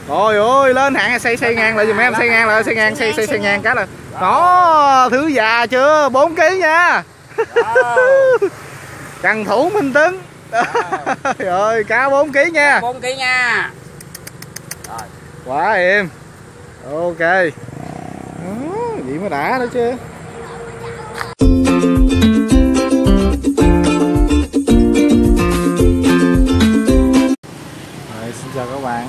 Trời ơi, lên hạng xây ngang lại giùm em, xây ngang lại, xây ngang cái là. Đó, thứ già chưa? 4 kg nha. Cần thủ minh tấn. Trời ơi, cá 4 kg nha. 4 kg nha. Rồi. Quá êm. Ok. Đó, vậy mới đã đó chứ. Rồi, xin chào các bạn.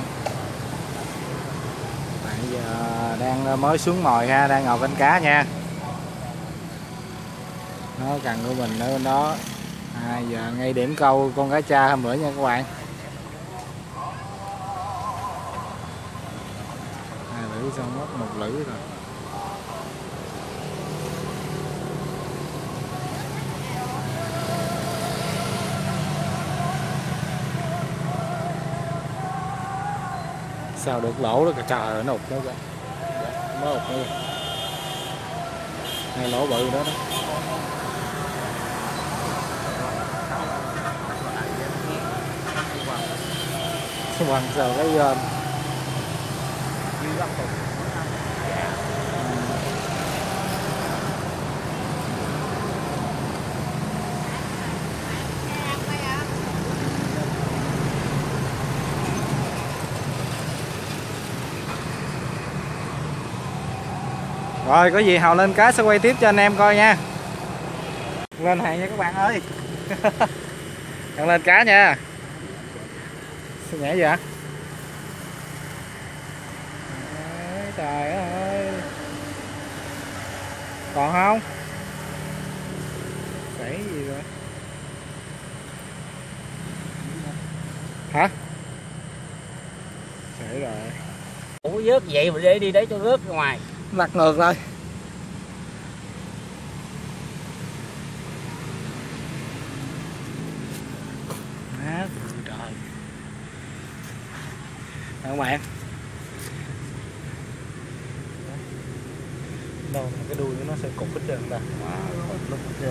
Bây giờ đang mới xuống mồi ha, đang ngồi canh cá nha. Nó cần của mình ở bên đó. Giờ ngay điểm câu con cá tra hôm bữa nha các bạn. 2 lưỡi xong mất 1 lưỡi rồi. Sao được lỗ đó, trời ơi, nó ụt đó kìa. Nó ụt nữa. 2 lỗ bự đó đó. Quăng sao cái dơm. Rồi có gì Hào lên cá sẽ quay tiếp cho anh em coi nha. Lên hàng nha các bạn ơi. Đang lên cá nha. Sao nhảy vậy? Trời ơi. Còn không? Xảy gì rồi? Hả? Xảy rồi. Ủa vớt vậy mà để đi để cho rớt ra ngoài. Lật ngược rồi. Trời. Các bạn. Đâu cái đuôi nó sẽ cục hết trơn ta. Cục hết trơn.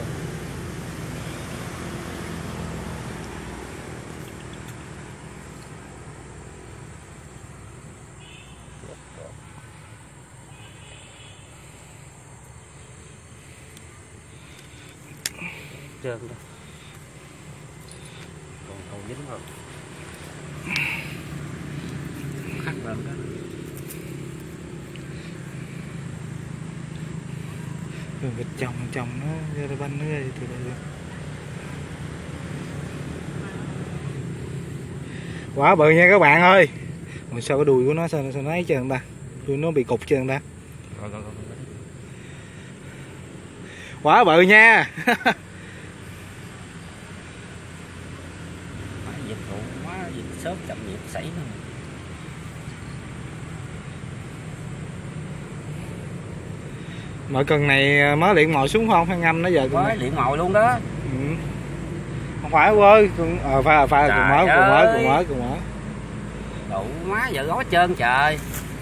Trơn đó. Còn dính rồi. Khắc lên đó. Đường vịt chồng nó ra banh nó ra từ đây. Quá bự nha các bạn ơi. Rồi sao cái đùi của nó sao nó ấy trơn ta? Đuôi nó bị cục trơn ta. Quá bự nha. Dịch vụ quá, dịch sớm chậm nhịp xảy nữa. Mọi cần này mới luyện mồi xuống không hay ngâm nó giờ mới luyện mồi luôn đó. Ừ. Không phải ơi, phải cùng mới. Đủ má giờ gói trơn trời.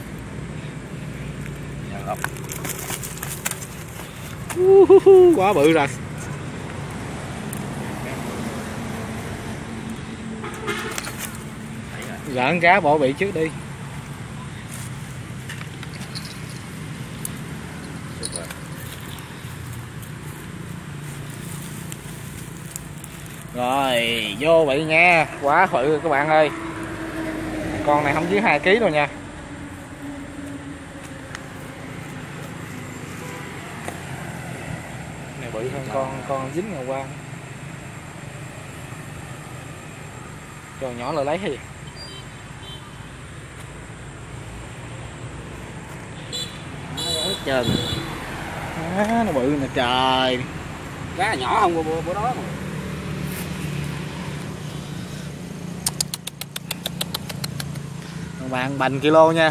Quá bự rồi. Gợn cá bỏ bị trước đi. Rồi vô bị nha. Quá bự rồi các bạn ơi. Con này không dưới 2 kg đâu nha. Này bự hơn con dính ngày qua. Cho nhỏ lại lấy hay Hết trơn. nó bự nè trời. Cá nhỏ không bữa đó mà. Các bạn bành kilo nha.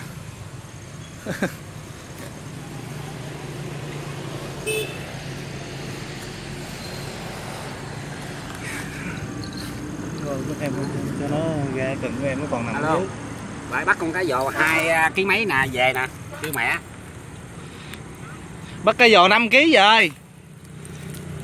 Rồi em cho nó ra cần của em nó còn nằm ở dưới. Phải bắt con cá giò 2 kg mấy nè về nè, kêu mẹ. Bắt cái giò 5 kg rồi.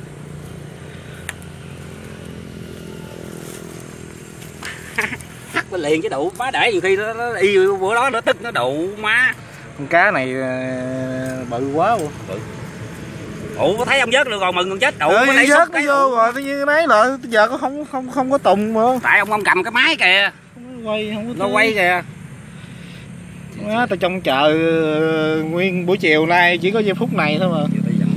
Hắt lên liền chứ đụ má, để nhiều khi nó y bữa đó nó tức nó đụ má. Con cá này bự quá luôn. Ủa có thấy ông vớt được rồi mừng còn chết đụ. Ừ, thấy vớt nó vô rồi tự nhiên nấy lại giờ có không có tùng mà. Tại ông cầm cái máy kìa. Quay không có nó quay kìa. Má, tao trông chờ nguyên buổi chiều nay chỉ có giây phút này thôi mà.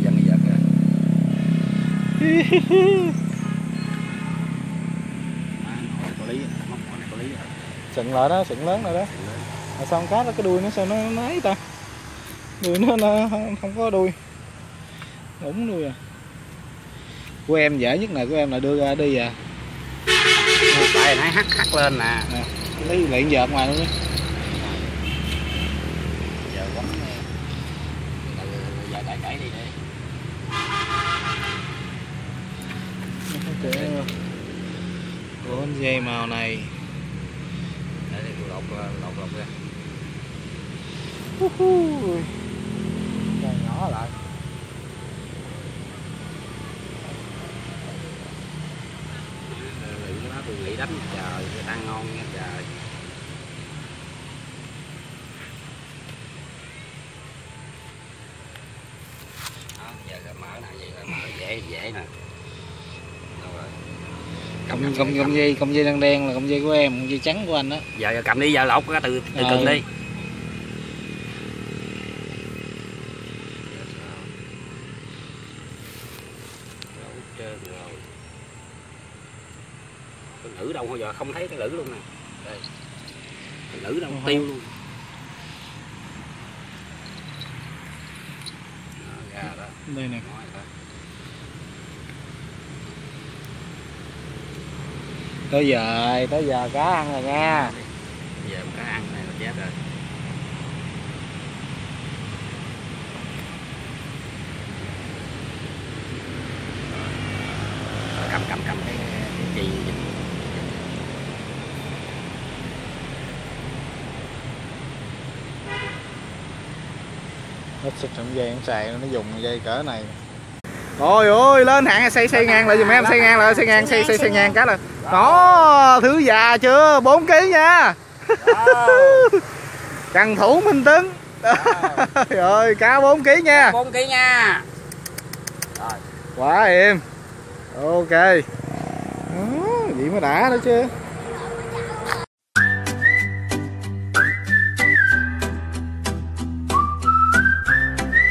Sừng lại đó, sừng lớn rồi đó. Mà sao con cá nó cái đuôi nó sao nó ấy ta? Đuôi nó không có đuôi. Ủng đuôi à. Của em dễ nhất nè, của em là đưa ra đi à. Tại nãy hắt lên nè. Lấy luyện vợt ngoài luôn đi. Giờ quánh giờ đẩy đi đi. Của con dây màu này. Để tôi lột ra. Nhỏ lại. Tôi nghĩ đánh trời, người ta ngon nha trời. Đó, giờ mở nè, vậy là mở dễ nè. Cọng dây đen là cọng dây của em, cọng dây trắng của anh đó. Giờ cầm đi, giờ lột ra từ cần đi. Cái lưỡi đâu bây giờ không thấy cái lưỡi luôn nè. Đây. Cái lưỡi đâu tiêu luôn. Đó, ra đó. Đây nè. Tới giờ cá ăn rồi nha. Giờ cá ăn này là chết rồi. Cầm cái chi. Nó xịt trong dây em xài nó dùng dây cỡ này. Ôi ôi lên hạng xây ngang lại giùm em, xây ngang lại, xây ngang cái là. Đó, thứ già chưa? 4 kg nha. Cần thủ minh tấn. Rồi cá 4 kg nha. 4 kg nha. Rồi. Quá êm. Ok. Đó, vậy mới đã đó chứ.